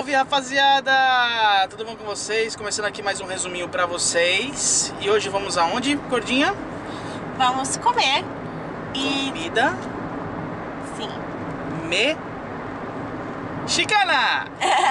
Salve, rapaziada! Tudo bom com vocês? Começando aqui mais um resuminho pra vocês. E hoje vamos aonde, gordinha? Vamos comer. E... comida... sim. Mexicana!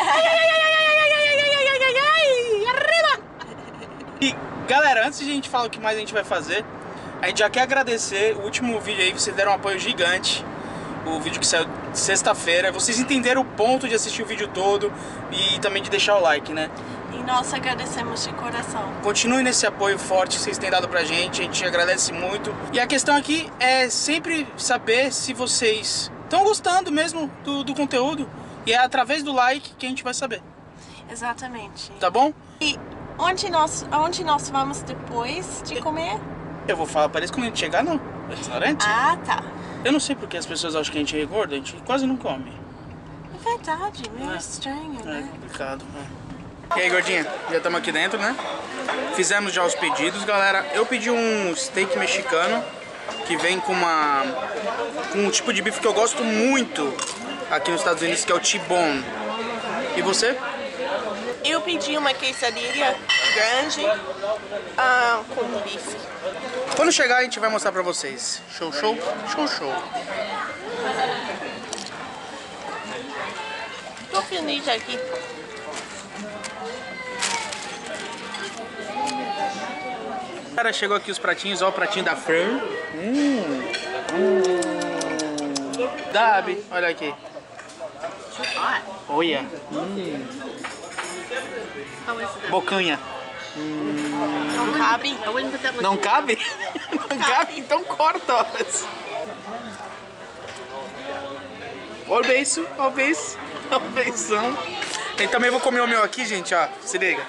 Arriba! E, galera, antes de a gente falar o que mais a gente vai fazer, a gente já quer agradecer o último vídeo aí, vocês deram um apoio gigante. O vídeo que saiu sexta-feira. Vocês entenderam o ponto de assistir o vídeo todo e também de deixar o like, né? E nós agradecemos de coração. Continue nesse apoio forte que vocês têm dado pra gente. A gente agradece muito. E a questão aqui é sempre saber se vocês estão gostando mesmo do conteúdo. E é através do like que a gente vai saber. Exatamente. Tá bom? E onde nós vamos depois de comer? Eu vou falar para eles quando a gente chegar no restaurante. Ah, tá. Eu não sei porque as pessoas acham que a gente é gordo. A gente quase não come. É verdade, meio estranho, É né? complicado, né? E aí, gordinha? Já estamos aqui dentro, né? Fizemos já os pedidos, galera. Eu pedi um steak mexicano que vem com um tipo de bife que eu gosto muito aqui nos Estados Unidos, que é o T-bone. E você? Eu pedi uma quesadilha grande com bife. Quando chegar a gente vai mostrar pra vocês. Show, show? Show, show. Tô feliz aqui. Cara, chegou aqui os pratinhos, ó, o pratinho da Fran. Dabi, olha aqui. Olha. Bocanha. Não cabe? Não cabe? Não cabe? Então corta, ó. Olha o beiço, olha o beiço. Olha o beição. E também vou comer o meu aqui, gente, ó. Se liga.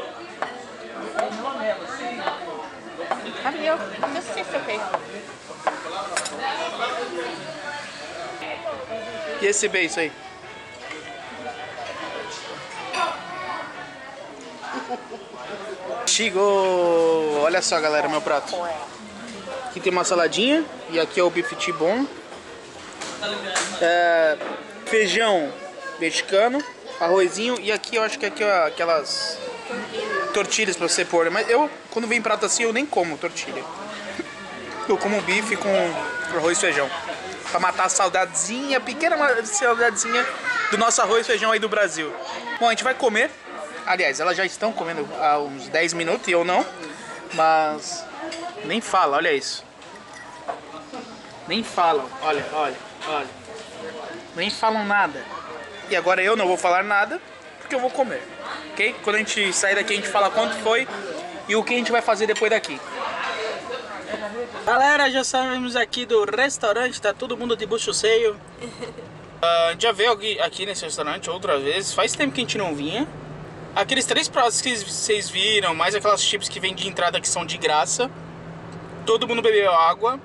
Abriu. Não sei se eu pego. E esse beiço aí? Chegou! Olha só, galera, meu prato. Aqui tem uma saladinha e aqui é o bife T-bone. Feijão mexicano, arrozinho e aqui eu acho que aqui ó, aquelas tortilhas pra você pôr. Mas eu, quando vem prato assim, eu nem como tortilha. Eu como bife com arroz e feijão. Pra matar a saudadezinha, pequena saudadezinha do nosso arroz e feijão aí do Brasil. Bom, a gente vai comer. Aliás, elas já estão comendo há uns 10 minutos e eu não. Mas nem fala, olha isso. Nem falam, olha. Nem falam nada. E agora eu não vou falar nada, porque eu vou comer. Ok? Quando a gente sair daqui a gente fala quanto foi e o que a gente vai fazer depois daqui. Galera, já saímos aqui do restaurante, tá todo mundo de bucho cheio. A gente já veio aqui nesse restaurante outras vezes, faz tempo que a gente não vinha. Aqueles 3 pratos que vocês viram, mais aquelas chips que vem de entrada que são de graça. Todo mundo bebeu água.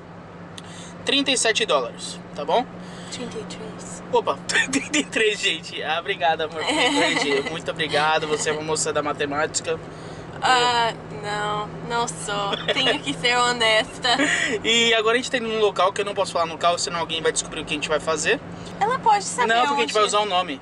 $37, tá bom? 33. Opa, 33, gente. Ah, obrigado, amor. Muito obrigado, você é uma moça da matemática. Não sou. Tenho que ser honesta. E agora a gente tá indo num local que eu não posso falar no local, senão alguém vai descobrir o que a gente vai fazer. Ela pode saber Não, porque onde... a gente vai usar o nome.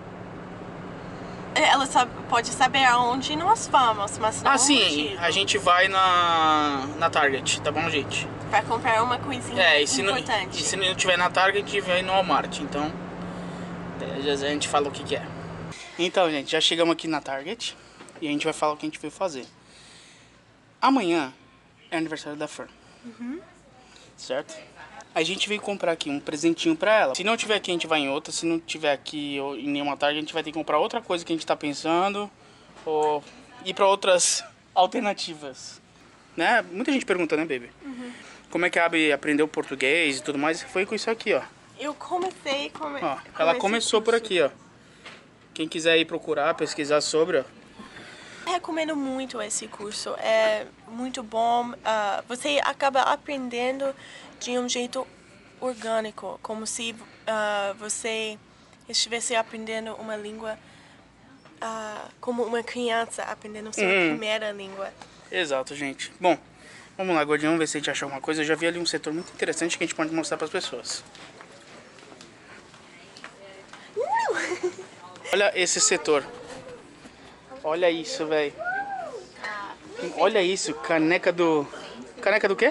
Ela pode saber aonde nós vamos, mas não Sim, a gente vai na Target, tá bom, gente? Pra comprar uma coisinha importante. E se não tiver na Target, a gente vai no Walmart, então a gente fala o que é. Então, gente, já chegamos aqui na Target e a gente vai falar o que a gente veio fazer. Amanhã é aniversário da Fern, certo? A gente veio comprar aqui um presentinho pra ela. Se não tiver aqui, a gente vai em outra. Se não tiver aqui em nenhuma Target, a gente vai ter que comprar outra coisa que a gente tá pensando. Ou ir pra outras alternativas. Né? Muita gente pergunta, né, baby? Como é que a Abby aprendeu português e tudo mais? Foi com isso aqui, ó. Eu comecei Ó, ela começou por aqui, ó. Quem quiser ir procurar, pesquisar sobre, ó. Recomendo muito esse curso. É muito bom. Você acaba aprendendo de um jeito orgânico, como se você estivesse aprendendo uma língua como uma criança aprendendo sua primeira língua. Exato, gente. Bom, vamos lá, gordinho, vamos ver se a gente achar alguma coisa. Eu já vi ali um setor muito interessante que a gente pode mostrar para as pessoas. Olha esse setor. Olha isso, velho. Olha isso, caneca do... Caneca do quê?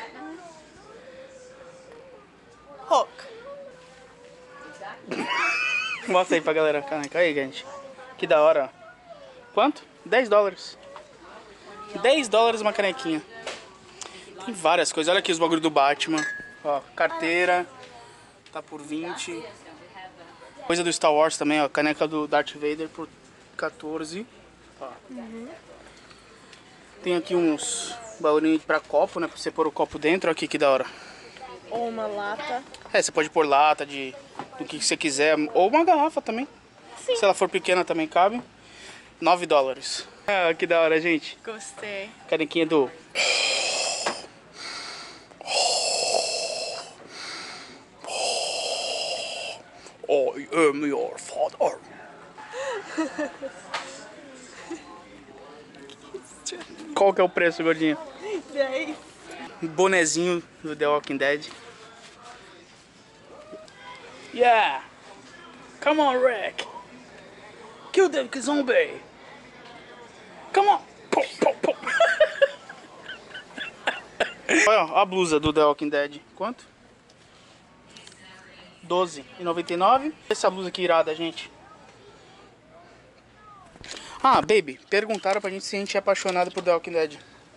Hulk. Mostra aí pra galera a caneca. Aí, gente. Que da hora. Quanto? 10 dólares. 10 dólares uma canequinha. Tem várias coisas. Olha aqui os bagulhos do Batman. Ó, carteira. Tá por 20. Coisa do Star Wars também, ó. Caneca do Darth Vader por 14. Ó. Tem aqui uns bagulhinhos pra copo, né? Pra você pôr o copo dentro. Aqui, que da hora. Ou uma lata. É, você pode pôr lata do que você quiser. Ou uma garrafa também. Sim. Se ela for pequena também cabe. 9 dólares. Ah, que da hora, gente. Gostei. Canequinha do... I am your father. Qual que é o preço, gordinho? 10. Bonezinho do The Walking Dead. Yeah! Come on, Rick! Kill the zombie! Come on! Pum, pum, pum. Olha a blusa do The Walking Dead. Quanto? R$12,99. Essa blusa aqui irada, gente. Ah, baby, perguntaram pra gente se a gente é apaixonado por The Walking Dead.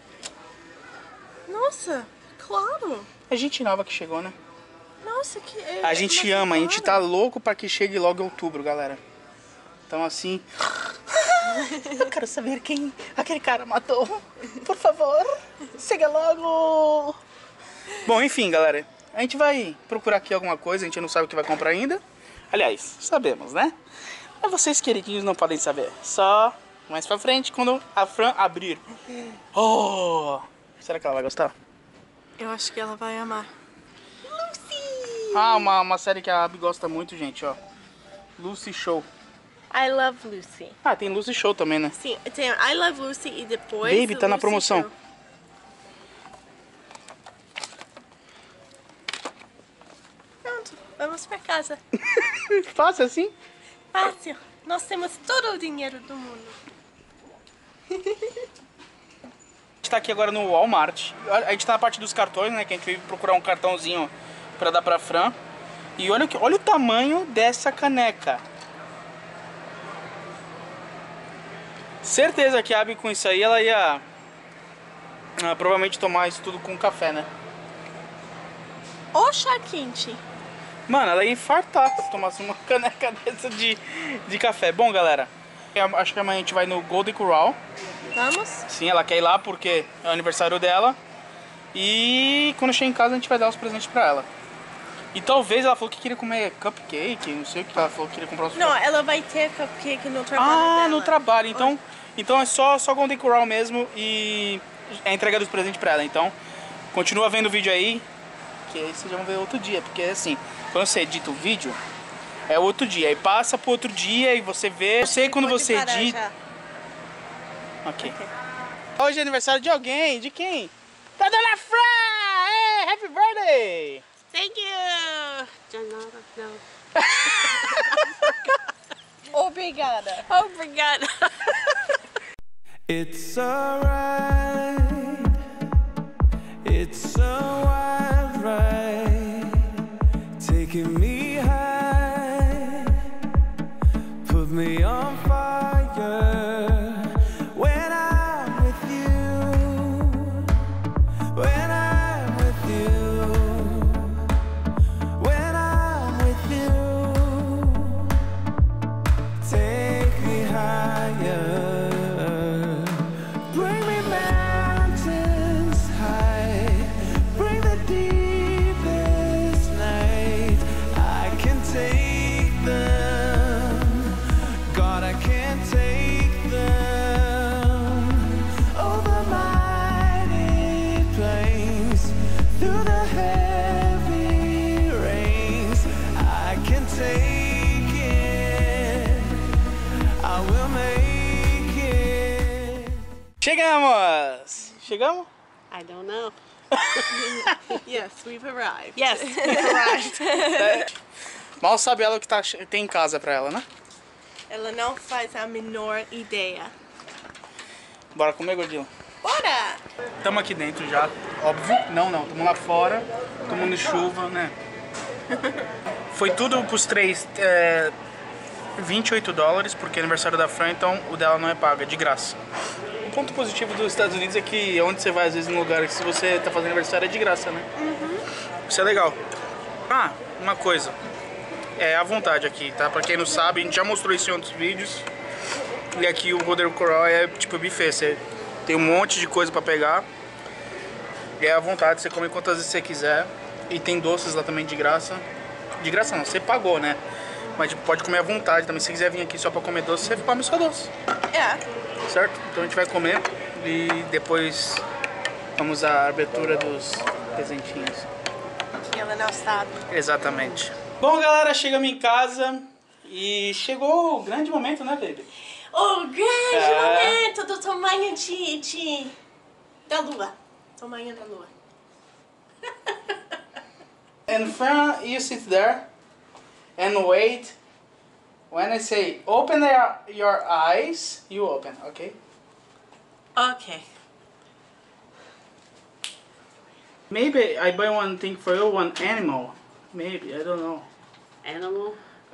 Nossa, claro. É gente nova que chegou, né? Nossa, que... A gente ama, a gente tá louco pra que chegue logo em outubro, galera. Então assim... Eu quero saber quem aquele cara matou. Por favor, siga logo. Bom, enfim, galera. A gente vai procurar aqui alguma coisa, a gente não sabe o que vai comprar ainda. Aliás, sabemos, né? Mas vocês, queridinhos, não podem saber. Só mais pra frente, quando a Fran abrir. Oh! Será que ela vai gostar? Eu acho que ela vai amar. Lucy! Ah, uma série que a Abby gosta muito, gente, ó. Lucy Show. I Love Lucy. Ah, tem Lucy Show também, né? Sim, tem I Love Lucy e depois... Baby, tá na Lucy promoção. Show. Pronto, vamos pra casa. Fácil assim? Fácil. Nós temos todo o dinheiro do mundo. A gente tá aqui agora no Walmart. A gente tá na parte dos cartões, né? Que a gente veio procurar um cartãozinho pra dar pra Fran. E olha o tamanho dessa caneca. Certeza que a Abby com isso aí, ela ia provavelmente tomar isso tudo com café, né? Ou chá quente. Mano, ela ia infartar se tomasse uma caneca dessa de café. Bom, galera, eu acho que amanhã a gente vai no Golden Corral. Vamos? Sim, ela quer ir lá porque é o aniversário dela. E quando chegar em casa a gente vai dar os presentes pra ela. E talvez ela falou que queria comer cupcake, não sei o que ela falou que queria comprar uns... Não, ela vai ter cupcake no trabalho dela. No trabalho, então é só Golden Corral mesmo e é a entrega dos presentes pra ela. Então, continua vendo o vídeo aí, que aí vocês vão ver outro dia, porque assim, quando você edita o vídeo, é outro dia, aí passa pro outro dia e você vê, eu sei quando você edita... Já. Ok. Hoje é aniversário de alguém, de quem? Da Dona Fran! Hey, happy birthday! Thank you! Não. Obrigada. Obrigada. It's alright. It's a wild ride, taking me high, put me on fire. When I'm with you, when I'm with you, when I'm with you, take me higher. Bring me mountains high, bring the deepest night. I can take them, God, I can't take them. Over mighty plains, through the heavy rains, I can take it, I will make it. Chegamos! Chegamos? I don't know. Yes, we've arrived. Yes, we've arrived. Mal sabe ela o que tem em casa pra ela, né? Ela não faz a menor ideia. Bora comer, gordinho? Bora! Tamo aqui dentro já, óbvio. Não, tamo lá fora, tomando chuva, né? Foi tudo pros três, $28, porque é aniversário da Fran, então o dela não é pago, é de graça. O ponto positivo dos Estados Unidos é que onde você vai, às vezes, em lugares que se você tá fazendo aniversário é de graça, né? Isso é legal. Ah, uma coisa. É à vontade aqui, tá? Pra quem não sabe, a gente já mostrou isso em outros vídeos. E aqui o Rodrigo Coral é tipo buffet, você tem um monte de coisa pra pegar. E é à vontade, você come quantas vezes você quiser. E tem doces lá também de graça. De graça não, você pagou, né? Mas tipo, pode comer à vontade também. Se você quiser vir aqui só pra comer doce, você come só doce. É. Certo? Então a gente vai comer e depois vamos à abertura dos presentinhos. Que ela não sabe. Exatamente. Bom, galera, chegamos em casa e chegou o grande momento, né, baby? O grande momento do tamanho da lua. Tamanho da lua. And Fran, you sit there and wait. When I say open your eyes, you open, okay? Ok. Maybe I buy one thing for you, one animal. Maybe, I don't know. Animal?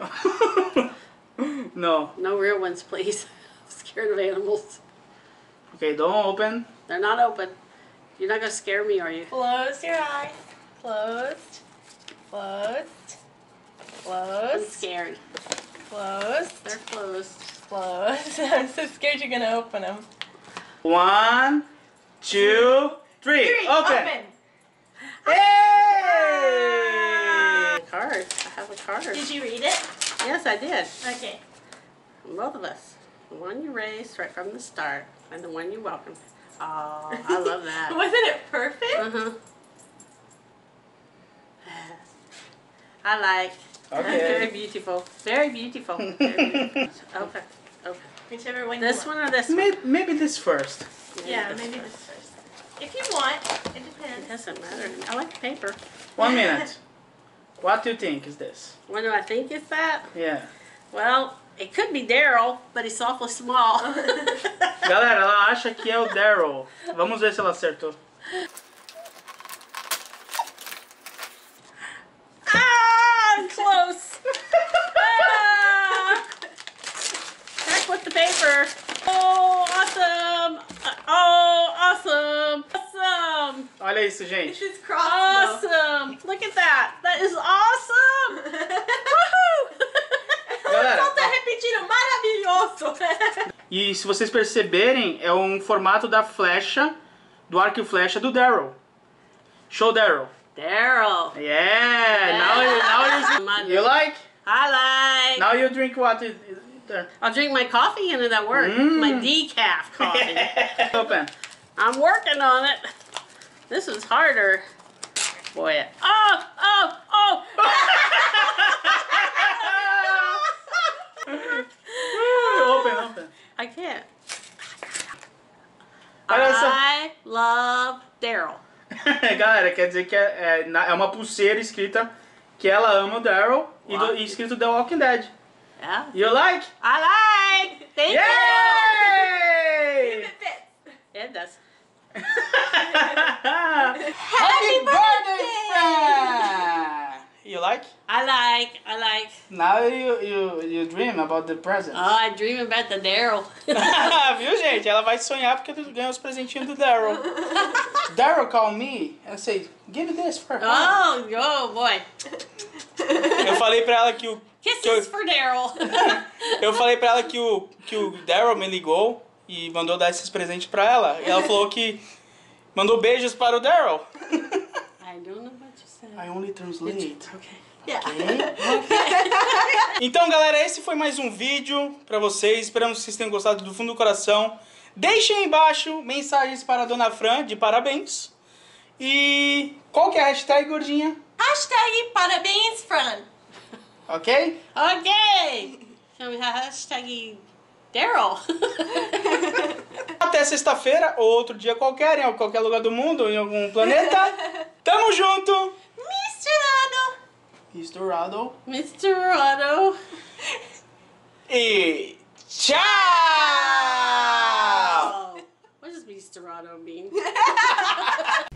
No. No real ones, please. I'm scared of animals. Okay, don't open. They're not open. You're not gonna scare me, are you? Close your eyes. Closed. Closed. I'm Closed. scared. Closed. They're closed. Closed. I'm so scared you're gonna open them. 1, 2, 3. Open. Hey! Card. I have a card. Did you read it? Yes, I did. Okay. Both of us. The one you raised right from the start, and the one you welcomed. Oh, I love that. Wasn't it perfect? Uh-huh. I like. Okay. Very beautiful. Very beautiful. Very beautiful. Okay. Okay. Whichever one This you one want. or this one? Maybe this first. Yeah, maybe this first. If you want, it It depends. doesn't matter. I like the paper. 1 minute. What do you think is this? What do I think is that? Yeah. Well, it could be Daryl, but he's awfully small. Galera, ela acha que é o Daryl. Vamos ver se ela acertou. Ah, close. Ah. Back with the paper. Oh, awesome. Oh, awesome. Awesome. Olha isso, gente. This is cross. Awesome. Look at that. That is awesome. Woohoo. Galera, Só tá repetindo, maravilhoso. e se vocês perceberem, é um formato da flecha, do arco e flecha do Daryl. Show Daryl. Daryl. Yeah. Now you like? I like. Now you drink what is there. I'll drink my coffee into that work. My decaf coffee. Open. I'm working on it. This is harder. Boy. Oh, oh, oh. Open. I can't. Olha só. I love Daryl. Galera, quer dizer que é uma pulseira escrita que ela ama o Daryl e escrito The Walking Dead. Yeah. You like? I like. Thank Yay! you. It does. Happy birthday, Fran! You like? I like. Now you dream about the presents. Oh, I dream about the Daryl. Viu, gente? Ela vai sonhar porque ganhou os presentinhos do Daryl. Daryl called me and said, give me this for her. Oh, boy. Eu falei pra ela que o... Kisses for Daryl. Eu falei pra ela que o Daryl me ligou e mandou dar esses presentes pra ela. E ela falou que mandou beijos para o Daryl. I don't know what you said. I only translate. Okay. Então, galera, esse foi mais um vídeo pra vocês. Esperamos que vocês tenham gostado do fundo do coração. Deixem aí embaixo mensagens para a Dona Fran de parabéns. E qual que é a hashtag, gordinha? Hashtag parabéns, Fran. Ok? Okay. Hashtag Daryl. Até sexta-feira ou outro dia qualquer, em qualquer lugar do mundo, em algum planeta. Tamo junto! Misturado. Misturado. Mr. Otto. E tchau! What does Mr. Serrano mean?